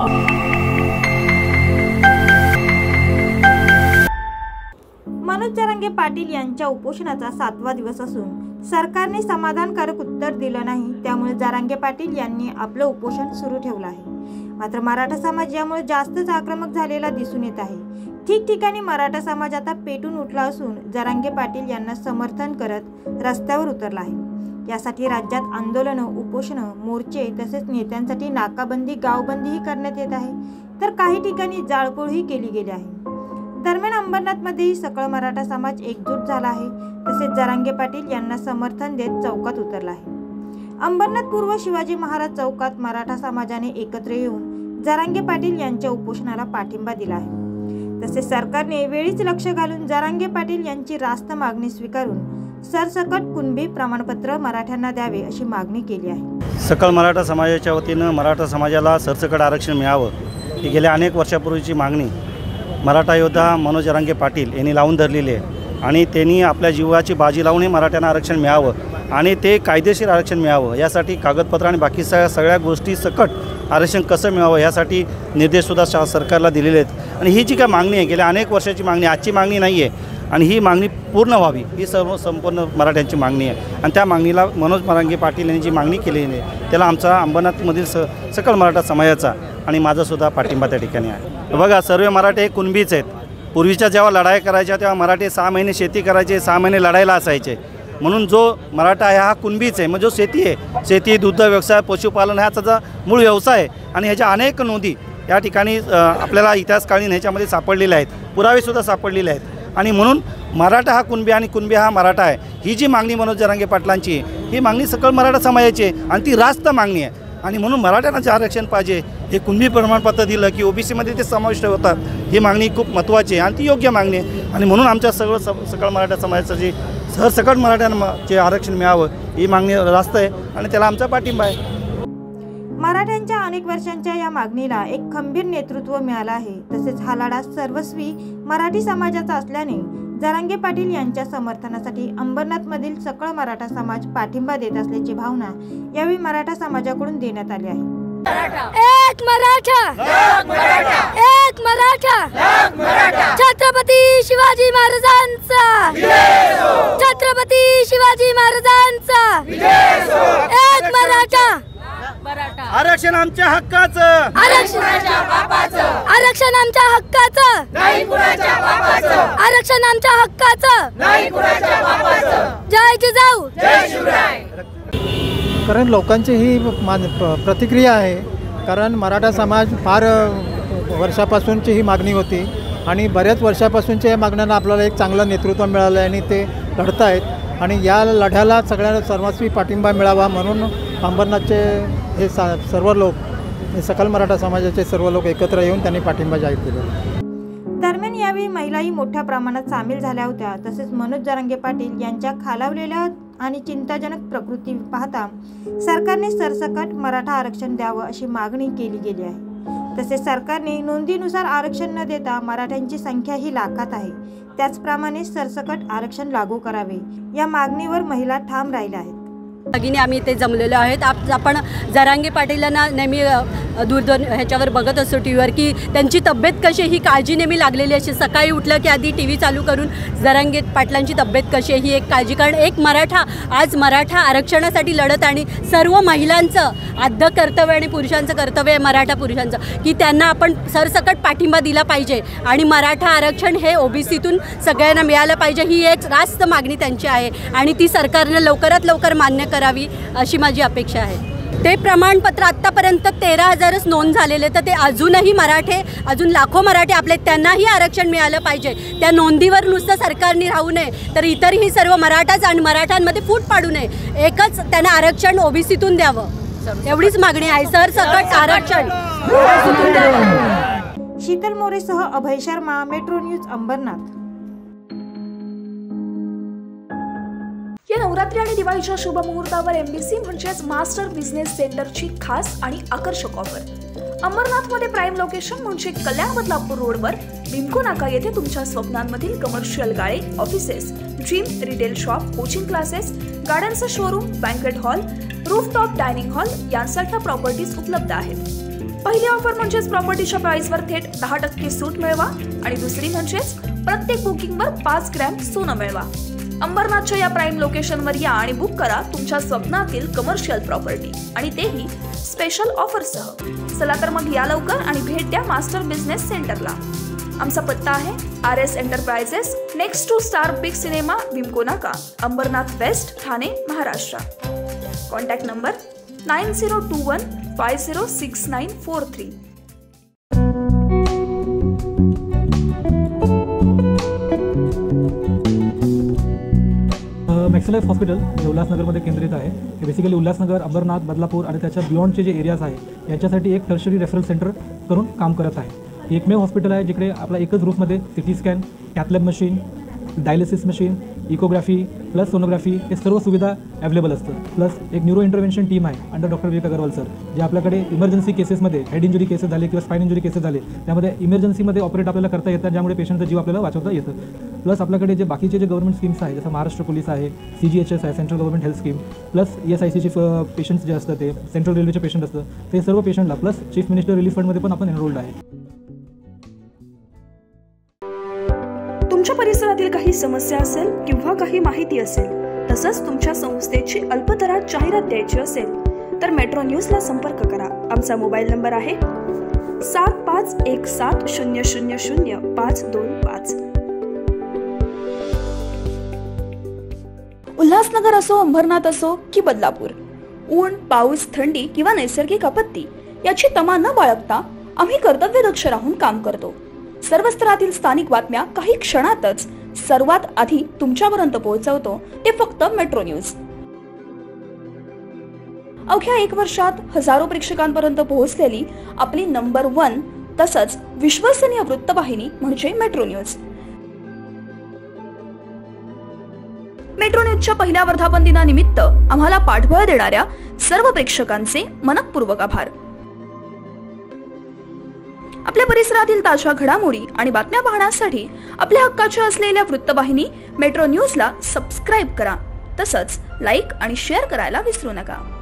मनोज जरांगे पाटील यांच्या उपोषणाचा 7वा दिवस असून सरकारने समाधानकारक उत्तर दिलं नाही, त्यामुळे जरांगे पाटील यांनी आपलं उपोषण सुरू ठेवलं आहे। मात्र मराठा समाज यामुळे जास्तच आक्रमक झालेला दिसून येत आहे। ठिकठिकाणी मराठा समाज आता पेटून उठला असून जरांगे पाटील यांना समर्थन करत रस्त्यावर उतरला आहे। यासाठी राज्यात आंदोलन, उपोषण, मोर्चे तसेच नेत्यांसाठी नाकाबंदी, गावबंदीही करण्यात येत आहे, तर काही ठिकाणी जाळपोळही केली गेली आहे। दरम्यान अंबरनाथमध्येही सकळ मराठा समाज एकजूट झाला आहे, तसेच जरांगे पाटील यांना समर्थन देत चौकात उतरला आहे। अंबरनाथ पूर्व शिवाजी महाराज चौकात मराठा समाजाने एकत्र येऊन जरांगे पाटील यांच्या उपोषणाला पाठिंबा दिला आहे। तसेच सरकारने वेळीच लक्ष घालून जरांगे पाटील यांची रास्त मागणी स्वीकारून सरसकट कुणबी प्रमाणपत्र मराठ्यांना द्यावे अशी मागणी केली आहे। सकळ मराठा समाजाच्या वतीनं मराठा समाजाला सरसकट आरक्षण मिळावं ही गेल्या अनेक वर्षापूर्वीची मागणी मराठा योद्धा मनोज जरांगे पाटील यांनी लावून धरलेली आहे आणि त्यांनी आपल्या जीवाची बाजी लावून हे मराठ्यांना आरक्षण मिळावं आणि ते कायदेशीर आरक्षण मिळावं यासाठी कागदपत्र आणि बाकी सगळ्या गोष्टी सकट आरक्षण कसं मिळावं यासाठी निर्देशसुद्धा सरकारला दिलेले आहेत। आणि ही जी काय मागणी आहे गेल्या अनेक वर्षाची मागणी, आजची मागणी नाही आहे आणि ही मागणी पूर्ण व्हावी ही संपूर्ण मराठ्यांची मागणी आहे। आणि त्या मागणीला मनोज जरांगे पाटील यांनी जी मागणी केलेली आहे त्याला आमचा अंबरनाथमधील सकल मराठा समाजाचा आणि माझासुद्धा पाठिंबा त्या ठिकाणी आहे। बघा, सर्व मराठे हे कुणबीच आहेत। पूर्वीच्या जेव्हा लढाई करायच्या तेव्हा मराठे 6 महिने शेती करायचे, 6 महिने लढायला असायचे, म्हणून जो मराठा आहे हा कुणबीच आहे। म्हणजे जो शेती आहे, शेती, दुग्ध व्यवसाय, पशुपालन हा त्याचा मूळ व्यवसाय आहे आणि ह्याच्या अनेक नोंदी या ठिकाणी आपल्याला इतिहासकालीन ह्याच्यामध्ये सापडलेल्या आहेत, पुरावेसुद्धा सापडलेले आहेत। आणि म्हणून मराठा हा कुणबी आणि कुणबी हा मराठा आहे ही जी मागणी मनोज जरांगे पाटलांची ही मागणी सकळ मराठा समाजाची आहे आणि ती रास्त मागणी आहे। आणि म्हणून मराठ्यांना जे आरक्षण पाहिजे हे कुणबी प्रमाणपत्र दिलं की ओबीसीमध्ये ते समाविष्ट होतात ही मागणी खूप महत्त्वाची आहे आणि ती योग्य मागणी आहे। आणि म्हणून आमच्या सकळ मराठा समाजाचं जे सरसकट मराठ्यांना जे आरक्षण मिळावं ही मागणी रास्त आहे आणि त्याला आमचा पाठिंबा आहे। मराठ्यांच्या अनेक वर्षांच्या या मागणीला एक खंबीर नेतृत्व मिळालं आहे। तसेच हा लढा सर्वस्वी मराठी समाजाचा असल्याने जरांगे पाटील यांच्या समर्थनासाठी अंबरनाथमधील सकळ मराठा समाज पाठिंबा देत असल्याची भावना यावेळी मराठा समाजाकडून देण्यात आली आहे। एक मराठा, एक मराठा, छत्रपती शिवाजी महाराजांचा, छत्रपती शिवाजी महाराजांचा, एक मराठा, आरक्षण आमच्या हक्काचं, आरक्षणाच्या बापाचं, आरक्षण आमच्या हक्काचं, नाही कुणाच्या बापाचं, आरक्षण आमच्या हक्काचं, नाही कुणाच्या बापाचं। जय जिजाऊ, जय शिवराय। कारण लोकांची ही प्रतिक्रिया आहे, कारण मराठा समाज फार वर्षापासूनची ही मागणी होती आणि बऱ्याच वर्षापासूनच्या या मागण्यांना आपल्याला एक चांगलं नेतृत्व मिळालं आहे आणि ते लढत आहेत आणि या लढ्याला सगळ्यांना सर्वस्वी पाठिंबा मिळावा म्हणून अंबरनाथचे हे सर्व लोक, हे सकल मराठा समाजाचे सर्व लोक एकत्र येऊन त्यांनी पाठिंबा जाहीर केला। दरम्यान यावेळी महिलाही मोठ्या प्रमाणात सामील झाल्या होत्या। तसेच मनोज जरांगे पाटील यांच्या खालावलेल्या आणि चिंताजनक प्रकृती पाहता सरकारने सरसकट मराठा आरक्षण द्यावं अशी मागणी केली गेली आहे। तसेच सरकारने नोंदीनुसार आरक्षण न देता मराठ्यांची संख्या ही लाखात आहे, त्याचप्रमाणे सरसकट आरक्षण लागू करावे या मागणीवर महिला ठाम राहिल्या आहेत। भगिनी आम्ही इथे जमलेलो आहेत। आपण जरांगे पाटीलांना नेहमी दूरदूर ह्याच्यावर बघत असतो टी व्हीवर की त्यांची तब्येत कशी, ही काळजी नेहमी लागलेली अशी। सकाळी उठलं की आधी टी व्ही चालू करून जरांगे पाटलांची तब्येत कशी आहे ही एक काळजी, कारण एक मराठा आज मराठा आरक्षणासाठी लढत आणि सर्व महिलांचं आद्य कर्तव्य आणि पुरुषांचं कर्तव्य आहे, मराठा पुरुषांचं, की त्यांना आपण सरसकट पाठिंबा दिला पाहिजे आणि मराठा आरक्षण हे ओबीसीतून सगळ्यांना मिळालं पाहिजे ही एक रास्त मागणी त्यांची आहे आणि ती सरकारने लवकरात लवकर मान्य करावी अशी माझी अपेक्षा आहे। ते प्रमाणपत्र आत्तापर्यंत 13,000च नोंद झालेले, तर ते अजूनही मराठे, अजून लाखो मराठे आपले, त्यांनाही आरक्षण मिळालं पाहिजे। त्या नोंदीवर नुसतं सरकारने राहू नये, तर इतरही सर्व मराठाच आणि मराठ्यांमध्ये फूट पाडू नये, एकच त्यांना आरक्षण ओबीसीतून द्यावं एवढीच मागणी आहे। सरसकट आरक्षण ओबीसीतून द्यावं। शीतल मोरेसह अभय शर्मा, मेट्रो न्यूज, अंबरनाथ। या नवरात्री आणि दिवाळीच्या शुभ मुहूर्तावर एमबीसी म्हणजेच मास्टर बिझनेस सेंटरची खास आणि आकर्षक ऑफर। अंबरनाथमध्ये प्राईम लोकेशन म्हणजे कल्याण बदलापूर रोडवर बिमको नाका येथे तुमच्या स्वप्नांमधील कमर्शियल गाळे, offices, gym, retail shop, coaching classes, गार्डनचं showroom, banquet hall, rooftop dining hall यांसारख्या प्रॉपर्टीज उपलब्ध आहेत। पहिली ऑफर म्हणजेच प्रॉपर्टीच्या प्राइसवर थेट 10% सूट मिळवा आणि दुसरी म्हणजेच प्रत्येक बुकिंगवर 5 ग्रॅम सोनं मिळवा. अंबरनाथच्या या प्राइम लोकेशनवर या आणि बुक करा तुमच्या स्वप्नातील कमर्शियल प्रॉपर्टी आणि तेही स्पेशल ऑफरसह. चला तर मग या लवकर आणि भेट द्या मास्टर बिझनेस सेंटरला. आमचा पत्ता आहे RS enterprises, next to star big cinema, Vimco Naka, Ambernath west, Thane, Maharashtra. Contact number 9021506943. Maxilife hospital जे उल्हासनगरमध्ये केंद्रित आहे. हे बेसिकली उल्हासनगर, अंबरनाथ, बदलापूर आणि त्याच्या बियॉन्डचे जे एरियाज आहे याच्यासाठी एक टर्शरी रेफरल सेंटर करून काम करत आहे. हे एकमेव हॉस्पिटल आहे जिकडे आपला एकच रूफमध्ये CT scan, cath lab machine, dialysis machine, echography plus sonography हे सर्व सुविधा अवेलेबल असतं. प्लस एक न्यूरो इंटरव्हेन्शन टीम आहे under doctor Vivek Agarwal sir, जे आपल्याकडे इमर्जन्सी केसेसमध्ये हेड इंजुरी केसेस झाले किंवा स्पाइन इंजुरी केसेस झाले त्यामध्ये इमर्जन्सीमध्ये ऑपरेट आपल्याला करता येतात, ज्यामुळे पेशंटचा जीव आपल्याला वाचवता येतं. प्लस आपल्याकडे जे बाकीचे जे गव्हर्नमेंट स्कीम्स आहे जसं महाराष्ट्र पोलीस आहे, CGHS आहे, central government health scheme, plus ESICचे पेशंट्स जे असतं ते सेंट्रल रेल्वेचे पेशंट असतं ते सर्व पेशंटला प्लस चीफ मिनिस्टर रिलीफ फंडमध्ये पण आपण एनरोल्ड आहे. तुमच्या परिसरातील काही समस्या असेल किंवा काही माहिती असेल, तसंच तुमच्या संस्थेची अल्पदरात जाहिरात द्यायची असेल तर मेट्रो न्यूजला संपर्क करा. आमचा मोबाईल नंबर आहे 7517000525. उल्हासनगर असो, अंबरनाथ असो की बदलापूर, ऊन, पाऊस, थंडी किंवा नैसर्गिक आपत्ती याची तमा न बाळगता आम्ही कर्तव्यदक्ष राहून काम करतो. सर्व स्तरातील स्थानिक बातम्या काही क्षणातच सर्वात आधी तुमच्यापर्यंत पोहोचवतो ते फक्त मेट्रो न्यूज. अवघ्या 1 वर्षात हजारो प्रेक्षकांपर्यंत पोहोचलेली आपली नंबर 1 तसंच विश्वसनीय वृत्तवाहिनी म्हणजे मेट्रो न्यूज. मेट्रो न्यूजच्या पहिल्या वर्धापन दिनानिमित्त आम्हाला पाठबळ देणाऱ्या सर्व प्रेक्षकांचे मनःपूर्वक आभार. आपल्या परिसरातील ताज्या घडामोडी आणि बातम्या पाहण्यासाठी आपल्या हक्काच्या असलेल्या वृत्तवाहिनी मेट्रो न्यूजला सबस्क्राईब करा. तसंच लाईक आणि शेअर करायला विसरू नका.